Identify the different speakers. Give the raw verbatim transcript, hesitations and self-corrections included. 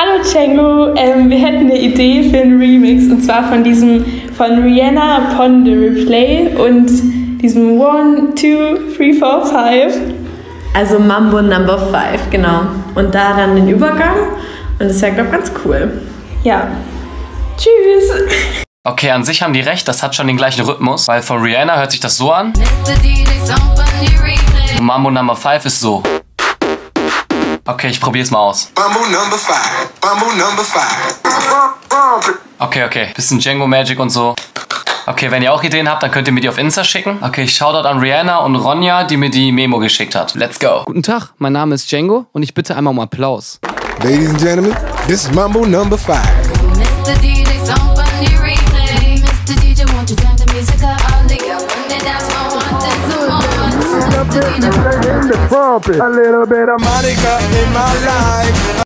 Speaker 1: Hallo Django, ähm, wir hätten eine Idee für einen Remix und zwar von diesem von Rihanna Upon the Replay und diesem One, Two, Three, Four, Five.
Speaker 2: Also Mambo Number Five, genau. Und da dann den Übergang und das ist ja, glaube ich, ganz cool.
Speaker 1: Ja. Tschüss.
Speaker 3: Okay, an sich haben die recht, das hat schon den gleichen Rhythmus, weil von Rihanna hört sich das so an. Und Mambo Number Five ist so. Okay, ich probier's mal aus. Okay, okay. Bisschen Django Magic und so. Okay, wenn ihr auch Ideen habt, dann könnt ihr mir die auf Insta schicken. Okay, ich Shoutout an Rihanna und Ronja, die mir die Memo geschickt hat. Let's go.
Speaker 4: Guten Tag, mein Name ist Django und ich bitte einmal um Applaus.
Speaker 5: Ladies and gentlemen, this is Mambo Number Five.
Speaker 6: Mister D J, song on the replay. Mister D J, won't you turn the music up? All the girls on the dance floor wanting some more. Mister D J,
Speaker 5: A little bit of Monica in my life.